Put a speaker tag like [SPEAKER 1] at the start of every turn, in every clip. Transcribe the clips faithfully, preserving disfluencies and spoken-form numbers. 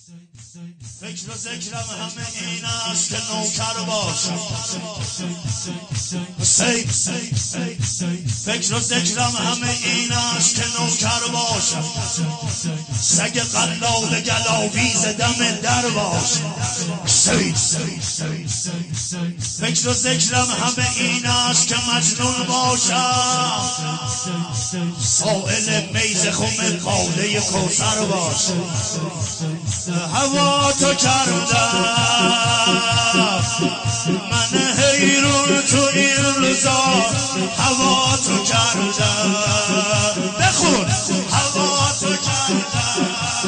[SPEAKER 1] فکر و ذکرم همه این است که نوکر باشم حسین. فکر و ذکرم همه این است که نوکر باشم، سگ قلال گلاویز دم در باشم حسین. فکر و ذکرم همه این است که مجنون باشم، سائل میز خم قاله کوثر باشم. هوا تو کردم من حیرون تو این روزا، هوا تو کردم بخون، هوا تو کردم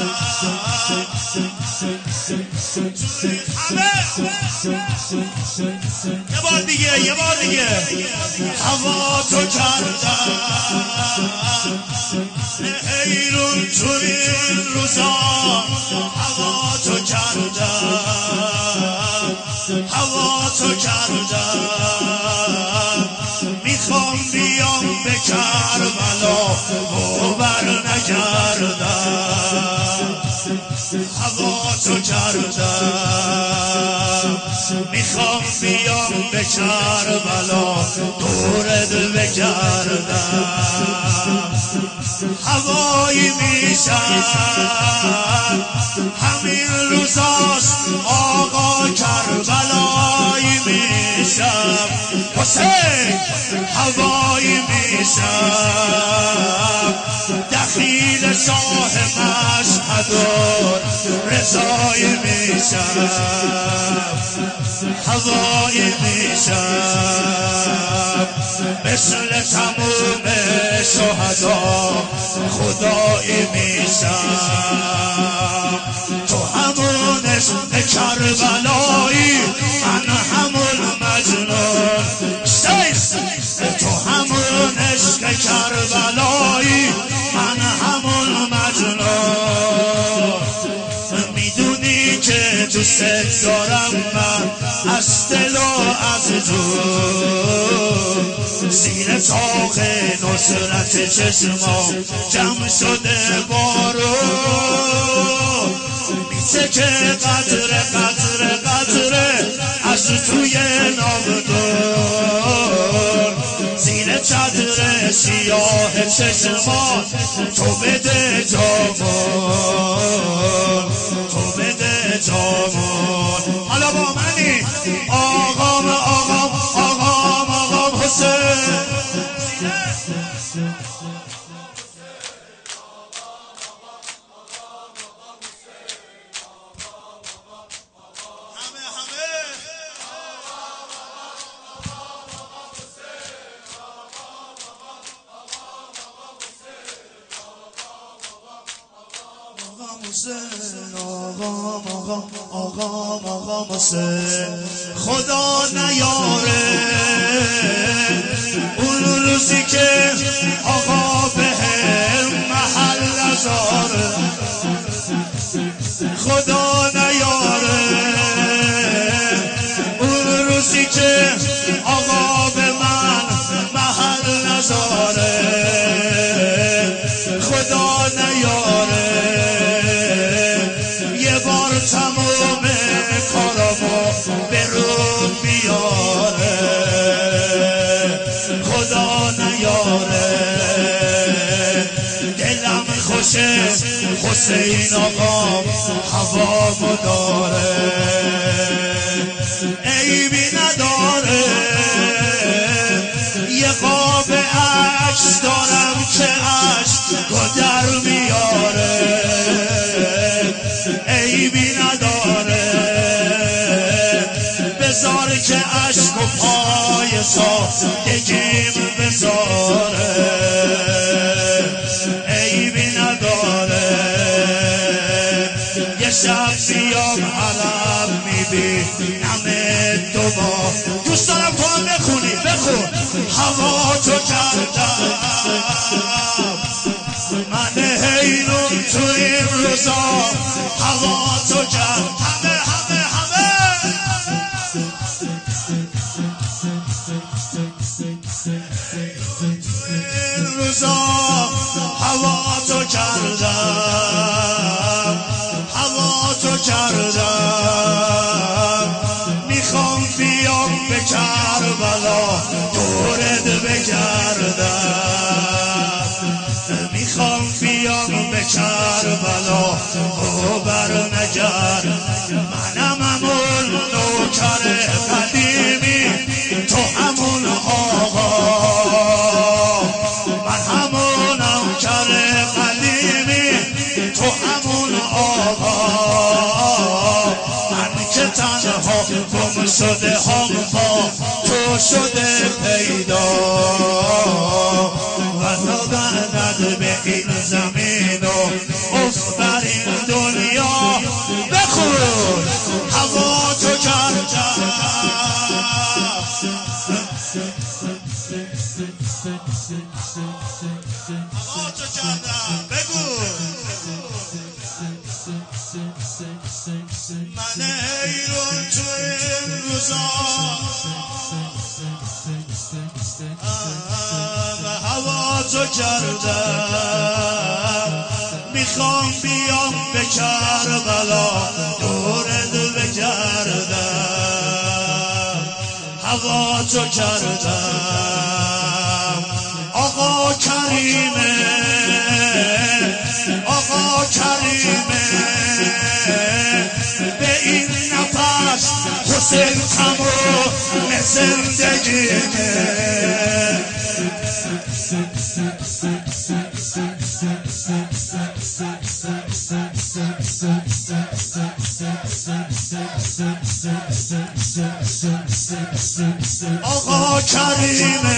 [SPEAKER 1] یه بار دیگه یه بار دیگه هوا تو کردم حیرون تو این روزا، هوا تو کردم هوا تو کردم. میخوام بیام به کربلا و بر نگردم، هوا تو کردم. میخوام بیام به کربلا دورت بگردم، هوایی میشم همین روزاست آقا کربلایی میشم حسین، هوایی میشم دخیل شاه مشهد و رضایی میشم، هوایی میشم مثل تموم شهدا خدایی میشم. تو همون عشق کربلایی من همون مجنون شیخ، تو همون عشق کربلایی من همون مجنون. میدونی که دوست دارم من از دل و از جون، زیر طاق نصرت چشمام جمع شده بارون، میشه که قطره قطره قطره از توی ناودون، زیر چادر سیاه چشمات تو بده جامون، تو بده جامون. حالا با منی آقام آقام آقام آقام حسین. آقام آقام آقام آقام حسین، خدا نیاره اون روزی که آقا به محل نذاره، خدا نیاره اون روزی که آقا به من محل نذاره، خدا نیاره تمام کارامو به رو بیاره، خدا نیاره دلم خوشه حسین آقام هوامو داره، عیبی نداره یه قاب عکس دارم که عشق در میاره، عیبی نداره بذار که عشق و پای سادگیم بذاره، عیبی نداره یه شب بیام حرم میبینم دوبار. دوست دارم تو هم بخونی، بخون. هوا تو کردم من حیرون تو این روزا، هوا تو کرد همه همه همه این روزا، هوا تو کردم هوا تو منم همون نوکر قدیمی تو همون آقا من همون نوکر قدیمی تو همون آقا من که تنها گم شده هم با تو شده پیدا و نگردد به این زمین و افت بر این دنیا بخون هوا تو کردم هوا تو کردم بگو من حیرون تو این روزا هوا تو کردم میخوام بیام به کربلا دورت بگردم هوا تو کردم آقا کریمه آقا کریمه به این نفس حسین تمام زندگیمه آقا کریمه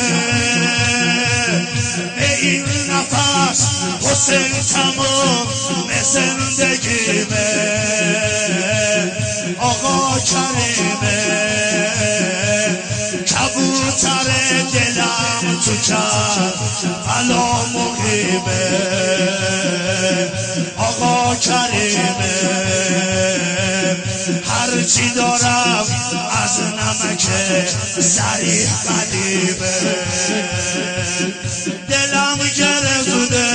[SPEAKER 1] به این نفس حسین تمام زندگیمه آقا کریمه کبوتر دلم تو کرد بلا مقیمه آقا کریمه هرچی دارم از نمک سریح قدیمه دلم گرفته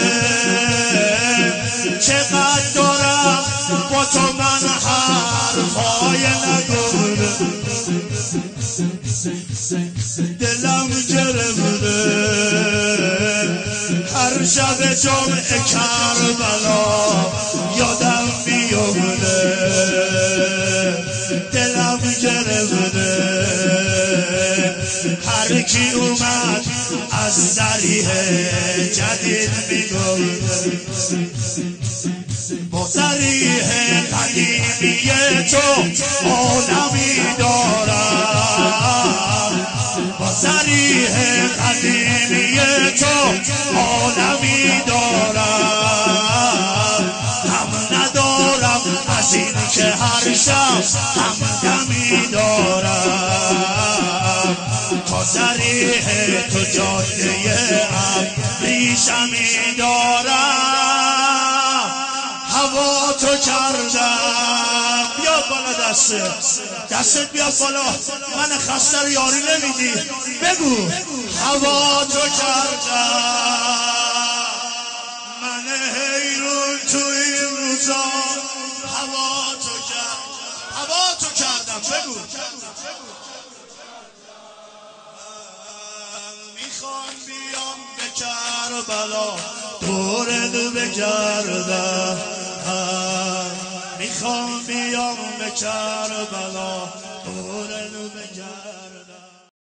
[SPEAKER 1] چقدر دارم با تو من حرفای نگفته دلم گرفته هر شب جمعه کربلا یادم میفته دلم گرفته هر کی اومد از ذریح جدید میگفته با ذریح قدیمی تو عالمی دارم با ذریح قدیمی تو عالمی دارم هم ندارم از این که هر شب همدمی دارم تا ذریح تو جاده ابریشمی دارم هوا تو کردم بیا بالا دستت دستت بیا بالا من خسته رو یاری نمیدی بگو هوا تو کردم من حیرون تو این روزا هوا تو کردم هوا تو کردم بگو میخوام بیام به کربلا دورت بگردم میخوام بیام به کربلا دورت بگردم